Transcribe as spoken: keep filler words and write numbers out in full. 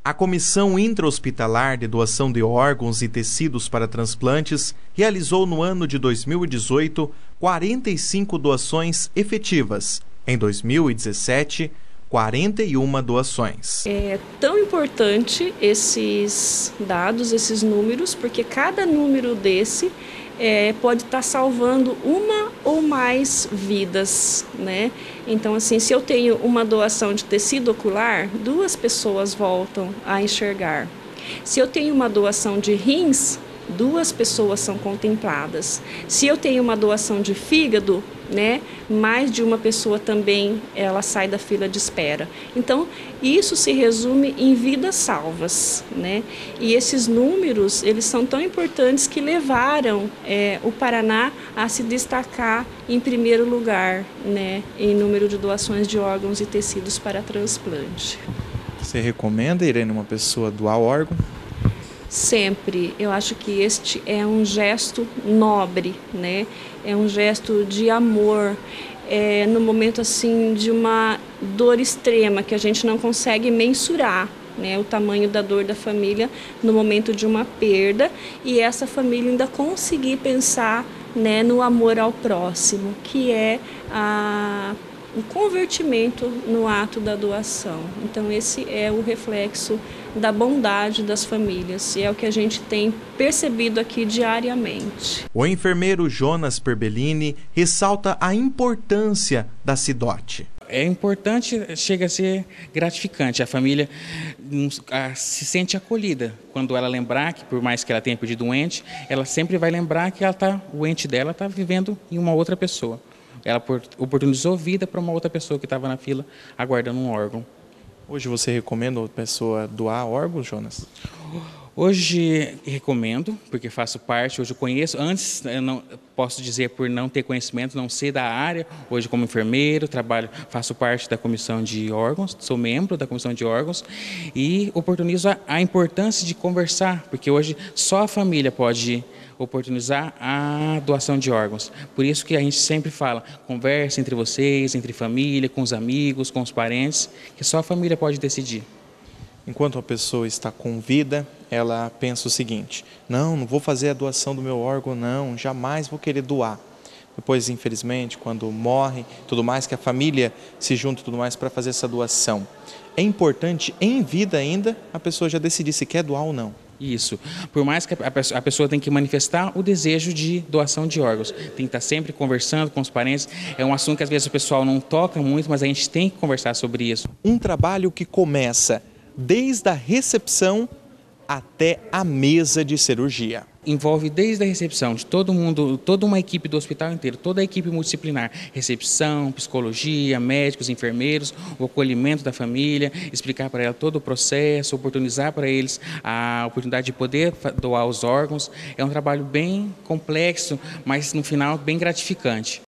A Comissão Intra-Hospitalar de Doação de Órgãos e Tecidos para Transplantes realizou no ano de dois mil e dezoito quarenta e cinco doações efetivas. Em dois mil e dezessete, quarenta e uma doações. É tão importante esses dados, esses números, porque cada número desse é, pode estar salvando uma ou mais vidas, né? Então, assim, se eu tenho uma doação de tecido ocular, duas pessoas voltam a enxergar. Se eu tenho uma doação de rins, duas pessoas são contempladas. Se eu tenho uma doação de fígado, né, mais de uma pessoa também ela sai da fila de espera. Então, isso se resume em vidas salvas, né? E esses números, eles são tão importantes que levaram é, o Paraná a se destacar em primeiro lugar, né, em número de doações de órgãos e tecidos para transplante. Você recomenda, Irene, uma pessoa doar órgão? Sempre. Eu acho que este é um gesto nobre, né? É um gesto de amor, é, no momento assim de uma dor extrema que a gente não consegue mensurar, né? O tamanho da dor da família no momento de uma perda, e essa família ainda conseguir pensar, né, no amor ao próximo, que é a o convertimento no ato da doação. Então esse é o reflexo da bondade das famílias e é o que a gente tem percebido aqui diariamente. O enfermeiro Jonas Perbellini ressalta a importância da Cidote. É importante, chega a ser gratificante. A família se sente acolhida quando ela lembrar que, por mais que ela tenha perdido um ente, ela sempre vai lembrar que ela tá, o ente dela está vivendo em uma outra pessoa. Ela oportunizou vida para uma outra pessoa que estava na fila aguardando um órgão. Hoje você recomenda a pessoa doar órgãos, Jonas? Hoje recomendo, porque faço parte, hoje eu conheço, antes eu não posso dizer por não ter conhecimento, não ser da área, hoje como enfermeiro, trabalho, faço parte da comissão de órgãos, sou membro da comissão de órgãos e oportunizo a, a importância de conversar, porque hoje só a família pode oportunizar a doação de órgãos. Por isso que a gente sempre fala, conversa entre vocês, entre família, com os amigos, com os parentes, que só a família pode decidir. Enquanto a pessoa está com vida, ela pensa o seguinte: não, não vou fazer a doação do meu órgão, não, jamais vou querer doar. Depois, infelizmente, quando morre, tudo mais, que a família se junta tudo mais para fazer essa doação. É importante, em vida ainda, a pessoa já decidir se quer doar ou não. Isso. Por mais que a pessoa tenha que manifestar o desejo de doação de órgãos. Tem que estar sempre conversando com os parentes. É um assunto que às vezes o pessoal não toca muito, mas a gente tem que conversar sobre isso. Um trabalho que começa desde a recepção até a mesa de cirurgia. Envolve desde a recepção de todo mundo, toda uma equipe do hospital inteiro, toda a equipe multidisciplinar, recepção, psicologia, médicos, enfermeiros, o acolhimento da família, explicar para ela todo o processo, oportunizar para eles a oportunidade de poder doar os órgãos. É um trabalho bem complexo, mas no final bem gratificante.